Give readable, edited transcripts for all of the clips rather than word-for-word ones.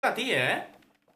A ti, ¿eh?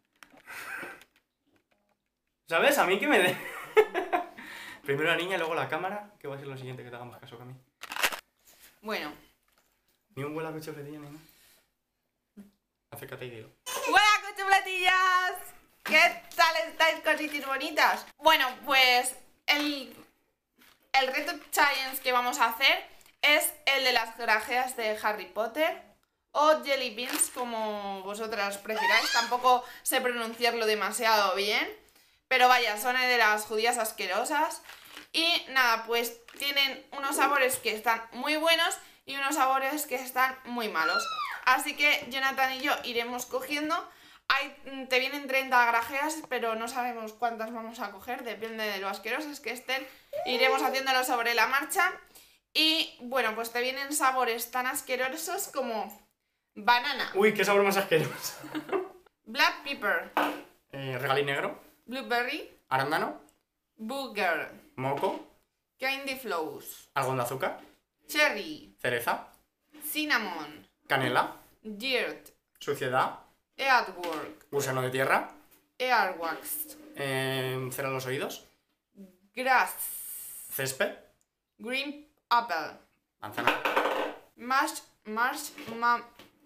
¿Sabes? A mí que me dé. Primero la niña y luego la cámara, que va a ser lo siguiente que te haga más caso que a mí. Bueno. Ni un huele a cuchufletilla ni nada. Acércate y dilo. ¡Hola, cuchufletillas! ¿Qué tal estáis, cositas bonitas? Bueno, pues el reto challenge que vamos a hacer es el de las grajeas de Harry Potter o Jelly Beans, como vosotras prefiráis. Tampoco sé pronunciarlo demasiado bien, pero vaya, son de las judías asquerosas. Y nada, pues tienen unos sabores que están muy buenos y unos sabores que están muy malos. Así que Jonathan y yo iremos cogiendo. Te vienen 30 grajeas, pero no sabemos cuántas vamos a coger, depende de lo asquerosas que estén. Iremos haciéndolo sobre la marcha. Y bueno, pues te vienen sabores tan asquerosos como banana. Uy, qué sabor más asqueroso. Black pepper. Regalí negro. Blueberry. Arándano. Booger. Moco. Candy flows. Algodón de azúcar. Cherry. Cereza. Cinnamon. Canela. Dirt. Suciedad. Earthwork. Gusano de tierra. Airwax. Cera los oídos. Grass. Césped. Green apple. Manzana. Marshmallow.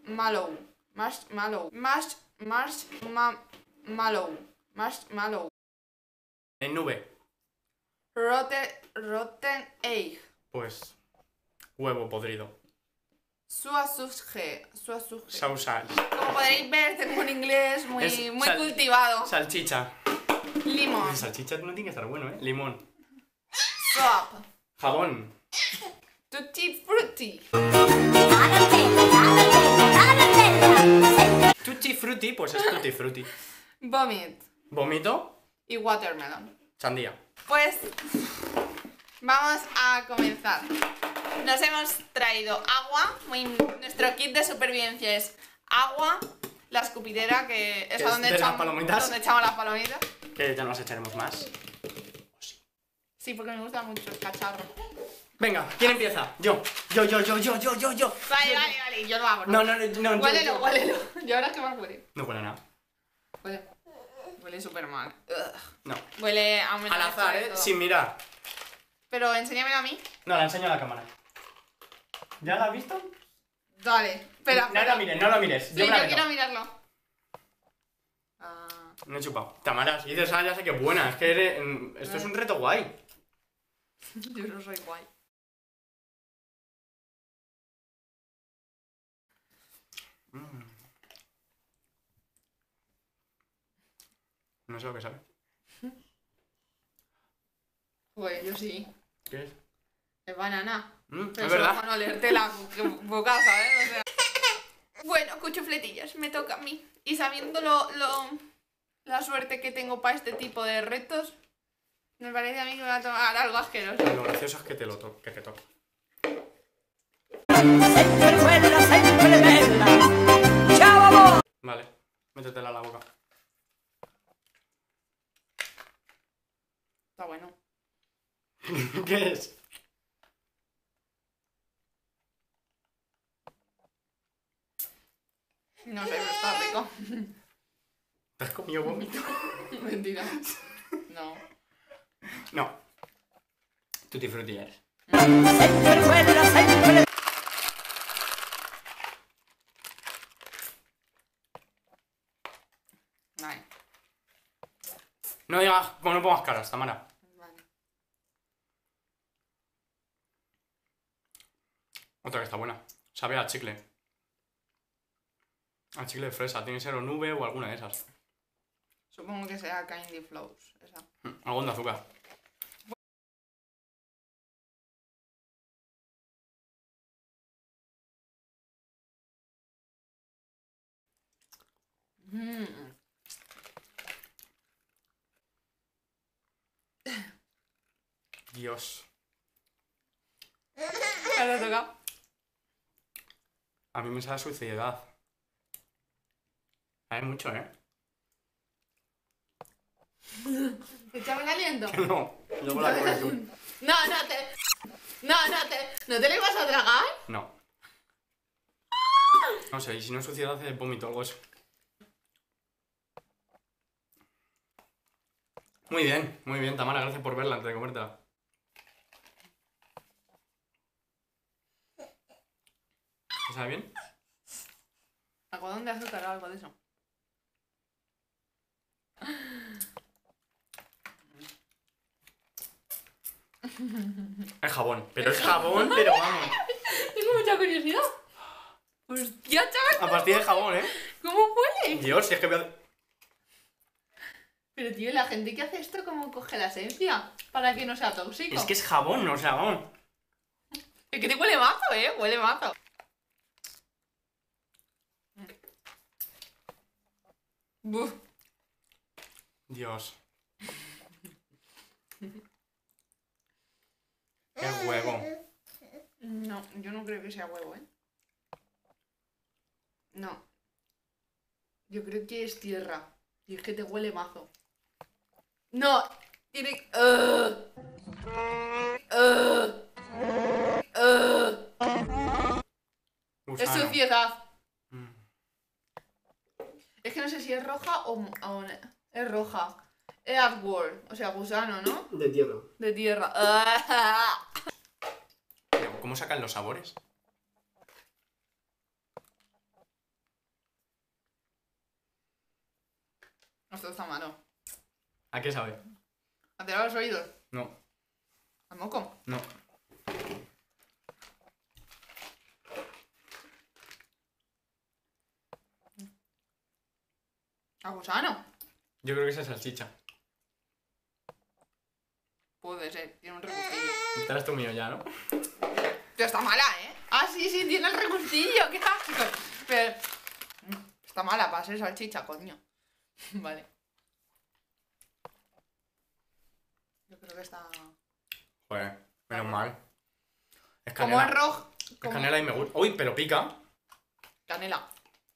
Marshmallow. En nube. Rotten egg. Pues huevo podrido. Sausage. Sausage. Como podréis ver, tengo un inglés muy cultivado. Salchicha. Limón. Salchicha no tiene que estar bueno, ¿eh? Limón. Soap. Jabón. Tutti frutti. Tutti frutti, pues es tutti frutti. Vomit. Vómito. Y watermelon. Sandía. Pues vamos a comenzar. Nos hemos traído agua. Nuestro kit de supervivencia es agua, la escupidera, que es a donde de las palomitas. donde echamos las palomitas. Que ya no las echaremos más. Sí, porque me gusta mucho el cacharro. Venga, ¿quién empieza? Yo. Vale, yo lo hago. No. Huélelo, huélelo. Yo ahora es que más huele. No huele a nada. Huele súper mal. No. Huele a menos. Al azar, ¿eh? Sin mirar. Pero enséñamelo a mí. No, la enseño a la cámara. ¿Ya la has visto? Dale, espera. No la mires, no la mires. Sí, yo quiero mirarlo. No he chupado. Tamara, si dices, ya sé que es buena. Es que esto es un reto guay. Yo no soy guay. No sé lo que sabe. Pues yo sí. ¿Qué es? Es banana. Es Pero verdad. solo con olerte la boca, ¿sabes? O sea. Bueno, cuchufletillas, me toca a mí. Y sabiendo la suerte que tengo para este tipo de retos, me parece a mí que me va a tomar algo asqueroso. Lo gracioso es que te toca. Vale, métetela a la boca. Está bueno. ¿Qué es? No sé, pero está rico. ¿Te has comido vómito? Mentira. No. No. Tutti frutti eres. Vale. No digas, como no pongas caras, Tamara. Vale. Otra que está buena. Sabe a chicle. A chicle de fresa. Tiene que ser o nube o alguna de esas. Supongo que sea Candy Flows. Esa. Algodón de azúcar. Dios. ¿Te toca? A mí me sabe a suciedad. Hay mucho, ¿eh? ¿Echame aliento? No, luego la comes tú. No te lo ibas a tragar. No. No sé, y si no es suciedad, es vómito o algo eso. muy bien, Tamara, gracias por verla antes de comértela. ¿Te sabe bien? Algodón de azúcar o algo de eso. Es jabón, pero es jabón, pero vamos. Tengo mucha curiosidad. Hostia, chaval. A partir de jabón, ¿eh? ¿Cómo huele? Dios, si es que voy a... Pero tío, la gente que hace esto, ¿cómo coge la esencia? Para que no sea tóxico. Es que es jabón, no es jabón. Es que te huele mazo, huele mazo. Buf. Dios. Qué huevo. No, yo no creo que sea huevo, No. Yo creo que es tierra. Y es que te huele mazo. No, tiene... Es Gusano. suciedad. Mm. Es que no sé si es roja o... Es roja. Earthworm, o sea, gusano, ¿no? De tierra. De tierra. Pero, ¿cómo sacan los sabores? Esto está malo. ¿A qué sabe? ¿A tirar los oídos? No, ¿Al moco? no. ¿A gusano? Yo creo que esa es salchicha. Puede ser, tiene un regustillo. Te la has comido ya, ¿no? Pero está mala, Ah, sí, tiene el regustillo, qué asco. Pero... Está mala para ser salchicha, coño. Vale. Yo creo que está... Joder, menos mal. Es Como canela. es rojo... Es canela y me gusta. Uy, pero pica. Canela.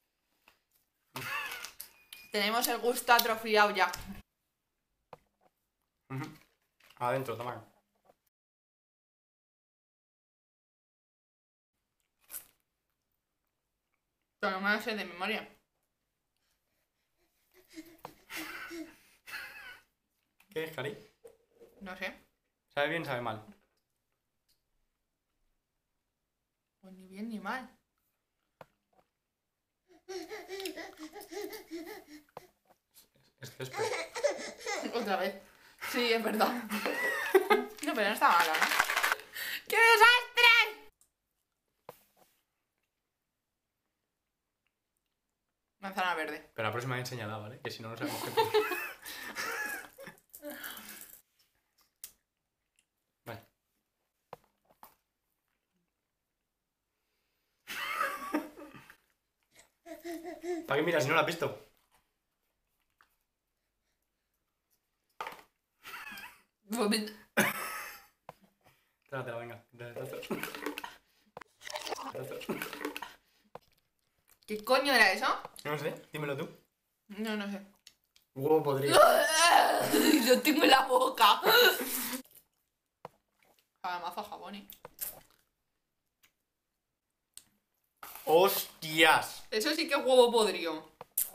Tenemos el gusto atrofiado ya. Adentro, toma. Pero no me lo sé de memoria. ¿Qué es, Cari? No sé. ¿Sabe bien, sabe mal? Pues ni bien ni mal. Es césped. Otra vez. Sí, es verdad. No, pero no está malo, ¿no? ¡Qué desastre! Manzana verde. Pero la próxima vez enseñada, ¿vale? Que si no, no sabemos qué. Vale. ¿Para qué miras si no la has visto? Trágatela, venga. ¿Qué coño era eso? No sé, dímelo tú. No sé. Huevo podrido. Yo tengo en la boca. Mazo jabón, ¡Hostias! Eso sí que es huevo podrido.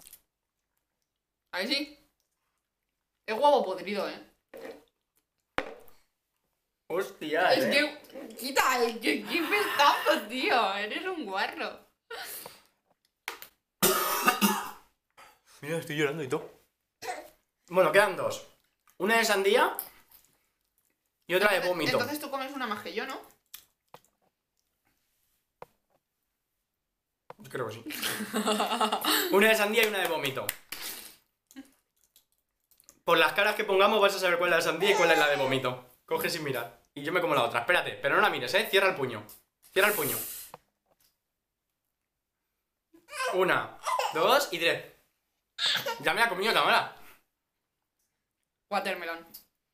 ¿Ahí sí? Es huevo podrido, ¡Hostias! Es que... Quita, qué pestazo, tío. Eres un guarro. Mira, estoy llorando y todo. Bueno, quedan dos. Una de sandía y otra de vómito. Entonces tú comes una más que yo, ¿no? Creo que sí. Una de sandía y una de vómito. Por las caras que pongamos vas a saber cuál es la de sandía y cuál es la de vómito. Coge sin mirar. Y yo me como la otra. Espérate, pero no la mires, Cierra el puño. Cierra el puño. 1, 2 y 3. Ya me la he comido, Tamara. Watermelon.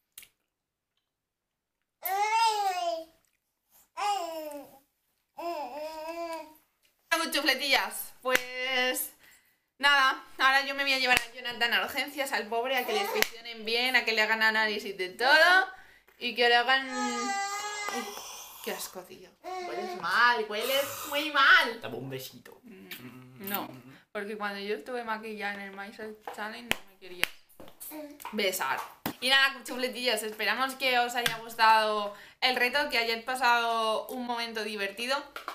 Chufletillas, pues nada, ahora yo me voy a llevar a Jonathan a urgencias, al pobre, a que le inspeccionen bien, a que le hagan análisis de todo y que le hagan... Uy, qué asco, tío. Hueles mal, hueles muy mal. Dame un besito. No, porque cuando yo estuve maquillada en el Myself Challenge no me quería besar. Y nada, chuletillos, esperamos que os haya gustado el reto, que hayáis pasado un momento divertido.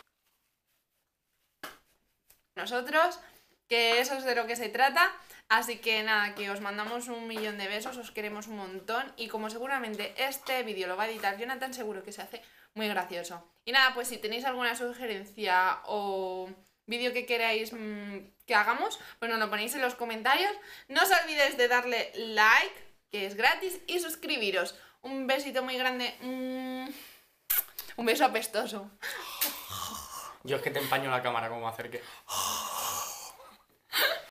Nosotros, que eso es de lo que se trata. Así que nada, que os mandamos 1.000.000 de besos, os queremos un montón. Y como seguramente este vídeo lo va a editar Jonathan, seguro que se hace muy gracioso. Y nada, pues si tenéis alguna sugerencia o vídeo que queráis que hagamos, pues nos lo ponéis en los comentarios. No os olvidéis de darle like, que es gratis, y suscribiros. Un besito muy grande. Un beso apestoso. Yo es que te empaño la cámara como hacer que...